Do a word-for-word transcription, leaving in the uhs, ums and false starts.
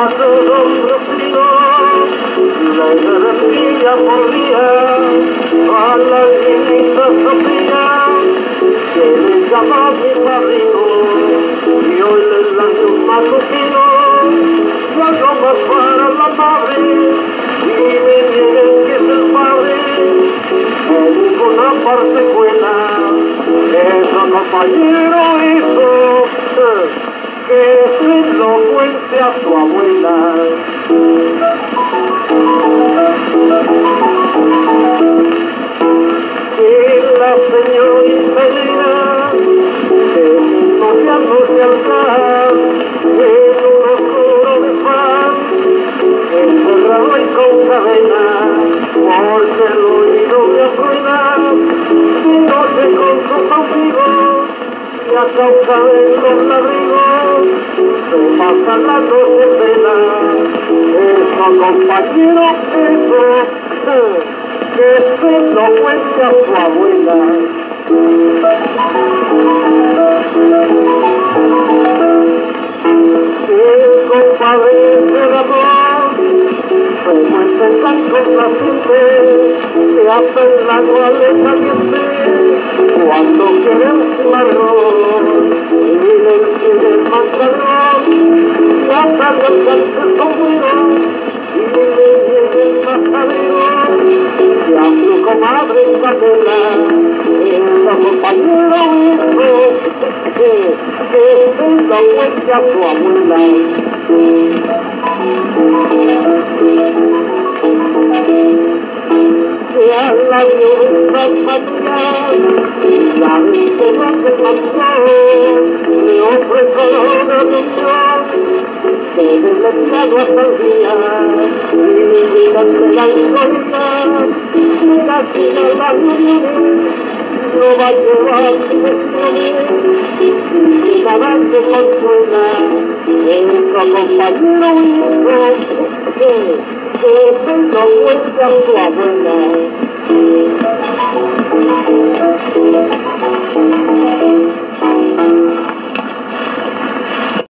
sus hombros le derretía por día a la niñita Sofía, que le llamaba mi padrino, y hoy le lanzó un matutino, y algo más para la madre, y me nieguen que es el padre, en ninguna parte cuela, eso compañero hizo, que se lo cuente a su abuela. Y la señorita Elena, que no se anuncia al gas, en un oscuro desván, encerrado y con cadena, porque el oído me arruina, y noche con sus amigos, y a causa de los ladrillos, se pasa la noche en vela. Eso, compañero, eso, que se lo cuente a su abuela. El compadre senador, como es el tan complaciente, se hace el agua le caliente, cuando quiere un marrón, y le quiere el pantalón, y hasta el cáncer conmigo, y le llegue el majadero, y a su comadre en Catela, esa compañera hizo, que, que se lo cuente a su abuela. Que a la violenta mañana, la víctima que pasó, le ofreció una misión, que desde el lado hasta el día, y mi melancolía, y casi no la violé, no va a llevar lecciones, y nada se consuela, eso compañero hizo, que, que se lo cuente a su abuela.